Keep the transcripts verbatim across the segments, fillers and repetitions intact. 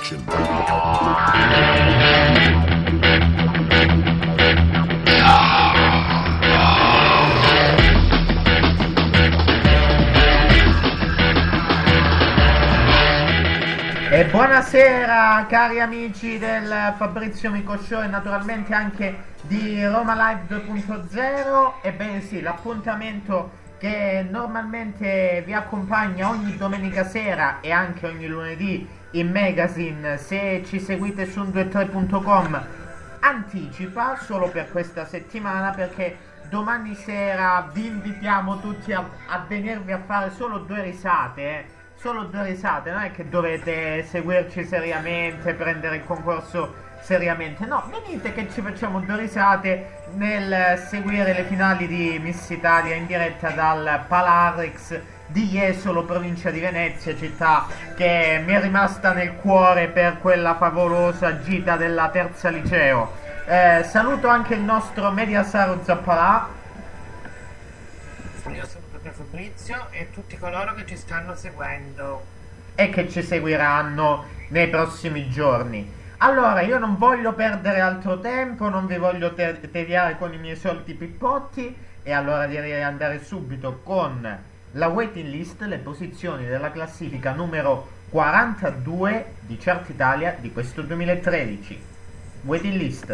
Production. E buonasera cari amici del Fabrizio Mico Show e naturalmente anche di Roma Live due punto zero. Ebbene sì, l'appuntamento che normalmente vi accompagna ogni domenica sera e anche ogni lunedì in magazine, se ci seguite su uno due tre punto com, anticipa solo per questa settimana, perché domani sera vi invitiamo tutti a, a venirvi a fare solo due risate, eh. Solo due risate, non è che dovete seguirci seriamente, prendere il concorso seriamente, no, venite che ci facciamo due risate nel seguire le finali di Miss Italia in diretta dal Palarix di Jesolo, provincia di Venezia, città che mi è rimasta nel cuore per quella favolosa gita della terza liceo. Eh, saluto anche il nostro Mediasaro Zappalà. Io sono proprio Fabrizio e tutti coloro che ci stanno seguendo e che ci seguiranno nei prossimi giorni. Allora, io non voglio perdere altro tempo, non vi voglio te- tediare con i miei soliti pippotti, e allora direi di andare subito con la waiting list, le posizioni della classifica numero quarantadue di Chart Italia di questo duemilatredici. Waiting list.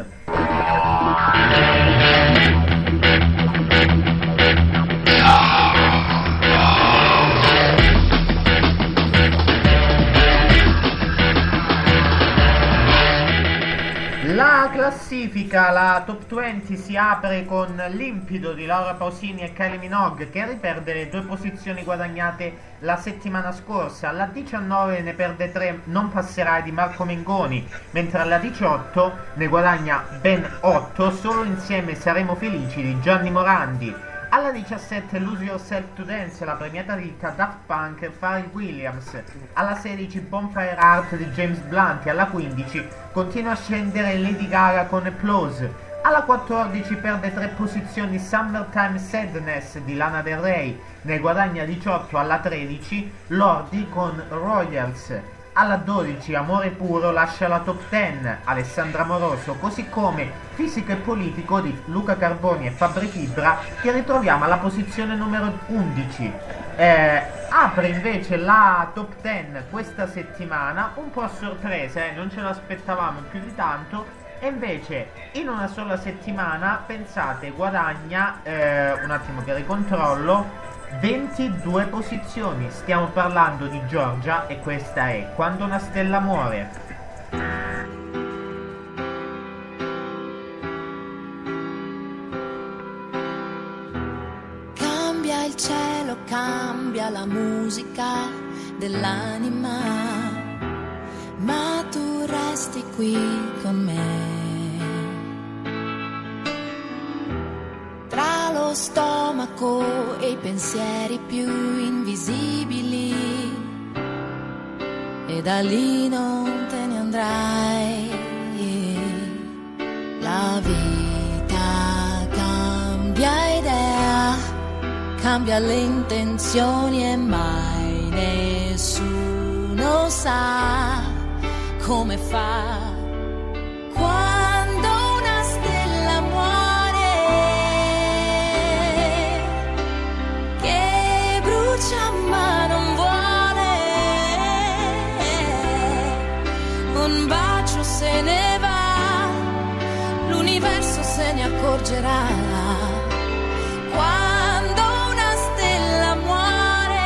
La classifica, la top venti, si apre con Limpido di Laura Pausini e Kylie Minogue, che riperde le due posizioni guadagnate la settimana scorsa. Alla diciannove ne perde tre Non passerai di Marco Mengoni, mentre alla diciotto ne guadagna ben otto Solo insieme saremo felici di Gianni Morandi. Alla diciassette Lose Yourself to Dance, la premiata ditta Daft Punk e Pharrell Williams. Alla sedici Bonfire Heart di James Blunt, e alla quindici continua a scendere Lady Gaga con Applause. Alla quattordici perde tre posizioni Summertime Sadness di Lana Del Rey, ne guadagna diciotto. Alla tredici Lordi con Royals. Alla dodici Amore Puro lascia la top dieci Alessandra Moroso, così come Fisico e Politico di Luca Carboni e Fabri Fibra, che ritroviamo alla posizione numero undici. Eh, apre invece la top dieci questa settimana, un po' a sorpresa, eh, non ce l'aspettavamo più di tanto, e invece in una sola settimana, pensate, guadagna, eh, un attimo che ricontrollo, ventidue posizioni. Stiamo parlando di Giorgia e questa è Quando una stella muore. Cambia il cielo, cambia la musica dell'anima, ma tu resti qui con me. Tra lo stomaco e i pensieri più invisibili, e da lì non te ne andrai. La vita cambia idea, cambia le intenzioni, e mai nessuno sa come fa. Ma non vuole, un bacio se ne va, l'universo se ne accorgerà. Quando una stella muore,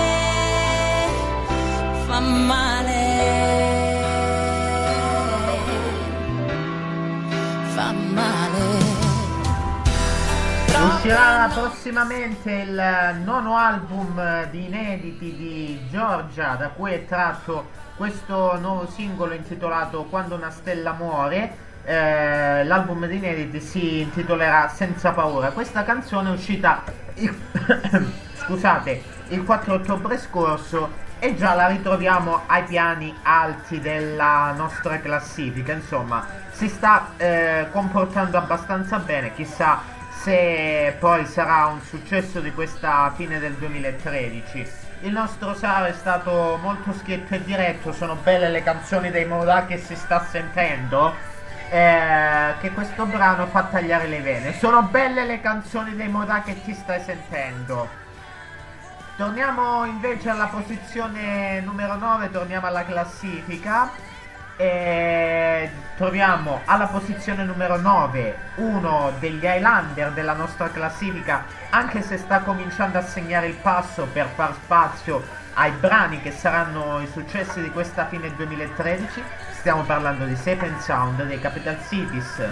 fa male, fa male. Uscirà prossimamente il nono album di inediti di Giorgia, da cui è tratto questo nuovo singolo intitolato Quando una stella muore. Eh, l'album di inediti si intitolerà Senza paura. Questa canzone è uscita il, scusate, il quattro ottobre scorso, e già la ritroviamo ai piani alti della nostra classifica. Insomma, si sta eh, comportando abbastanza bene. Chissà se poi sarà un successo di questa fine del duemilatredici. il nostro Saro è stato molto schietto e diretto. Sono belle le canzoni dei Moda che si sta sentendo, eh, che questo brano fa tagliare le vene. Sono belle le canzoni dei Moda che ti stai sentendo. Torniamo invece alla posizione numero nove, torniamo alla classifica. E troviamo alla posizione numero nove uno degli Highlander della nostra classifica, anche se sta cominciando a segnare il passo per far spazio ai brani che saranno i successi di questa fine duemilatredici. Stiamo parlando di Safe and Sound dei Capital Cities.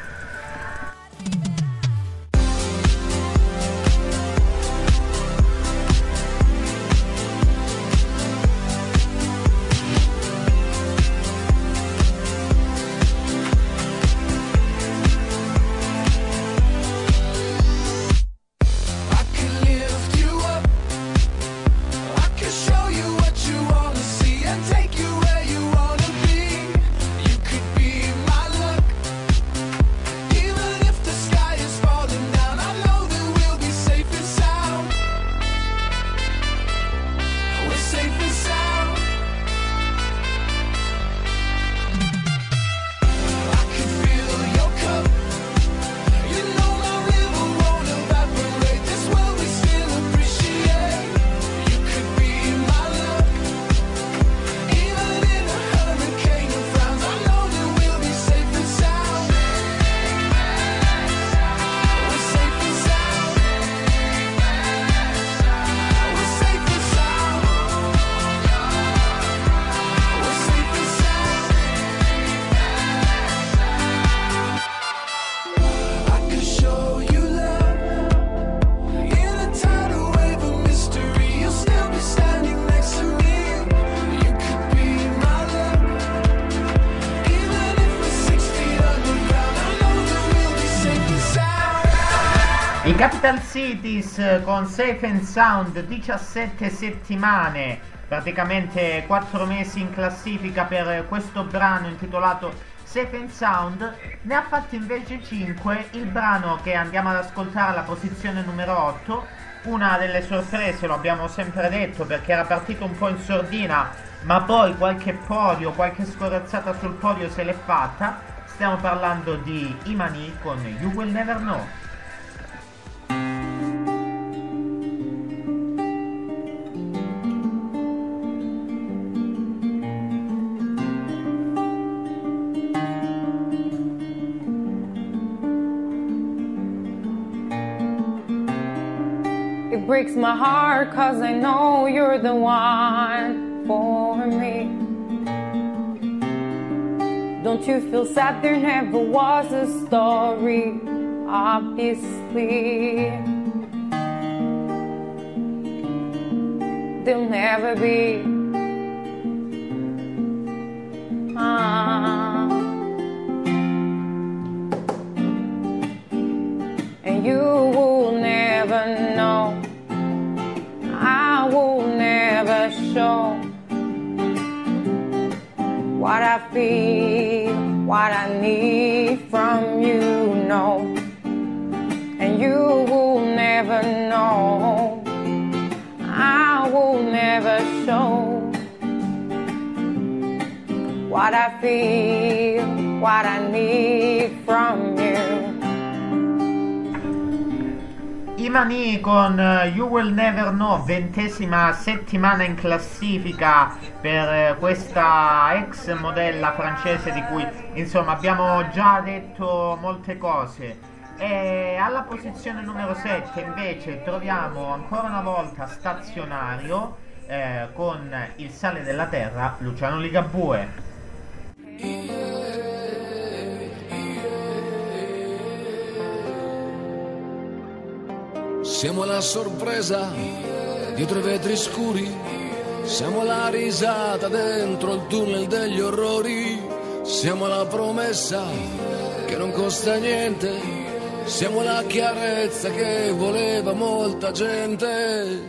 I Capital Cities con Safe and Sound, diciassette settimane, praticamente quattro mesi in classifica per questo brano intitolato Safe and Sound. Ne ha fatti invece cinque il brano che andiamo ad ascoltare alla posizione numero otto, una delle sorprese, lo abbiamo sempre detto, perché era partito un po' in sordina, ma poi qualche podio, qualche scorazzata sul podio se l'è fatta. Stiamo parlando di Imani con You Will Never Know. It breaks my heart cause I know you're the one for me. Don't you feel sad? There never was a story, obviously. There'll never be. Ah. And you will never know. I will never show what I feel, what I need from you, no. And you will never know. I will never show what I feel, what I need from you. Imani con You Will Never Know, ventesima settimana in classifica per questa ex modella francese di cui insomma abbiamo già detto molte cose. E alla posizione numero sette invece troviamo ancora una volta stazionario eh, con Il sale della terra, Luciano Ligabue. Siamo la sorpresa dietro i vetri scuri, siamo la risata dentro il tunnel degli orrori, siamo la promessa che non costa niente, siamo la chiarezza che voleva molta gente.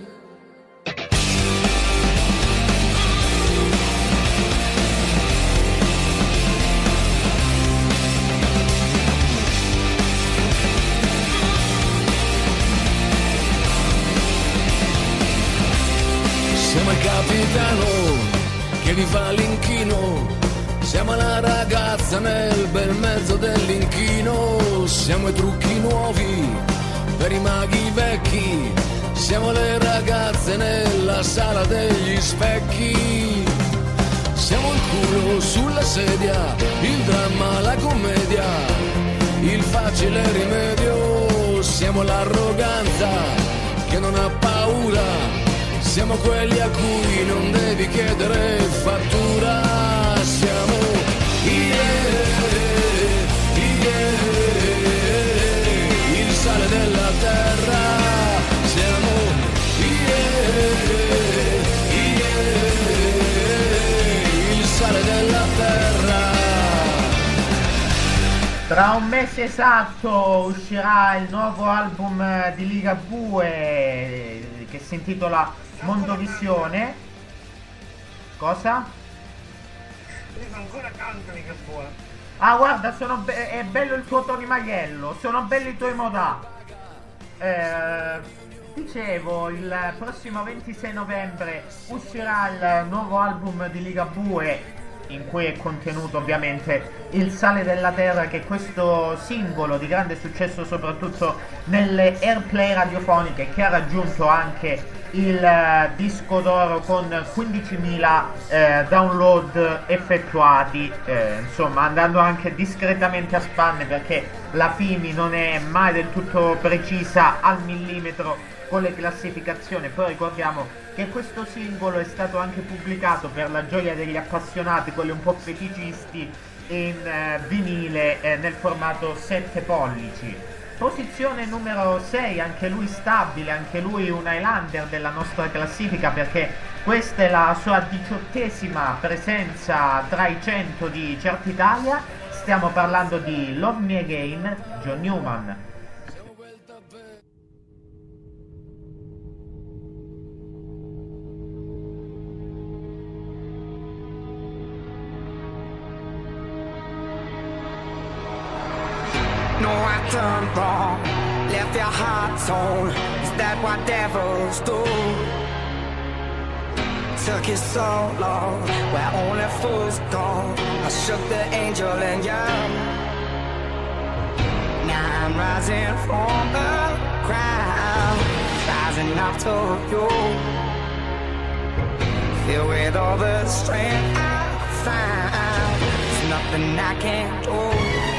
siamo il capitano che vi fa l'inchino, siamo la ragazza nel bel mezzo dell'inchino, siamo i trucchi nuovi per i maghi vecchi, siamo le ragazze nella sala degli specchi, siamo il culo sulla sedia, il dramma, la commedia, il facile rimedio, siamo l'arroganza che non ha paura, siamo quelli a cui non devi chiedere fattura, siamo yeah, yeah, il sale della terra, siamo yeah, yeah, il sale della terra. Tra un mese esatto uscirà il nuovo album di Ligabue che si intitola Mondovisione. Cosa? Io ancora canto Ligabue. Ah, guarda, sono be- è bello il tuo torimagliello, sono belli i tuoi modà. Eh, dicevo, il prossimo ventisei novembre uscirà il nuovo album di Ligabue, in cui è contenuto ovviamente Il sale della terra, che è questo singolo di grande successo soprattutto nelle airplay radiofoniche, che ha raggiunto anche il uh, disco d'oro con quindicimila eh, download effettuati, eh, insomma andando anche discretamente a spanne, perché la Fimi non è mai del tutto precisa al millimetro con le classificazioni. Poi ricordiamo che questo singolo è stato anche pubblicato, per la gioia degli appassionati, quelli un po' feticisti, in eh, vinile eh, nel formato sette pollici. Posizione numero sei, anche lui stabile, anche lui un Highlander della nostra classifica, perché questa è la sua diciottesima presenza tra i cento di Certitalia. Stiamo parlando di Love Me Again, John Newman. No, I turned wrong, left your heart torn. Is that what devils do? Took you so long, where only fools go. I shook the angel and young. Now I'm rising from the ground, rising up to you. Filled with all the strength I found, there's nothing I can't do.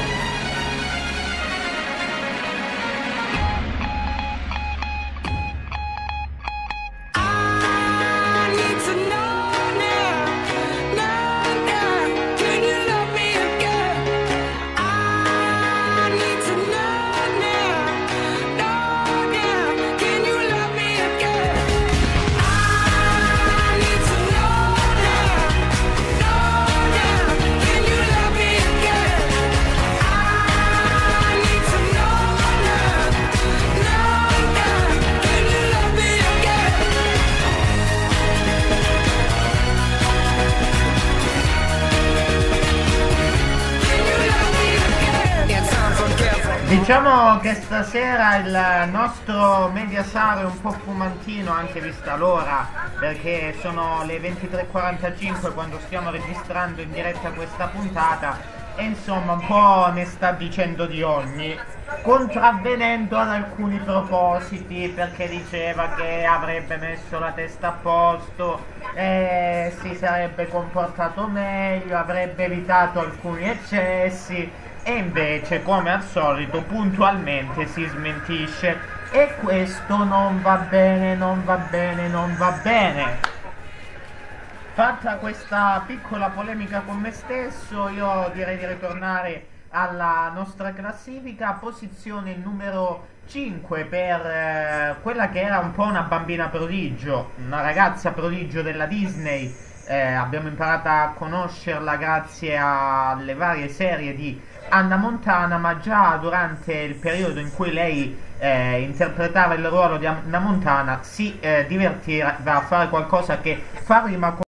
Diciamo che stasera il nostro Mediasaro è un po' fumantino, anche vista l'ora, perché sono le ventitré e quarantacinque quando stiamo registrando in diretta questa puntata, e insomma un po' ne sta dicendo di ogni, contravvenendo ad alcuni propositi, perché diceva che avrebbe messo la testa a posto, eh, si sarebbe comportato meglio, avrebbe evitato alcuni eccessi. E invece, come al solito, puntualmente si smentisce, e questo non va bene, non va bene, non va bene. Fatta questa piccola polemica con me stesso, io direi di ritornare alla nostra classifica. Posizione numero cinque per eh, quella che era un po' una bambina prodigio, una ragazza prodigio della Disney. Eh, abbiamo imparato a conoscerla grazie alle varie serie di Hannah Montana, ma già durante il periodo in cui lei eh, interpretava il ruolo di Hannah Montana si eh, divertiva a fare qualcosa che fa rima con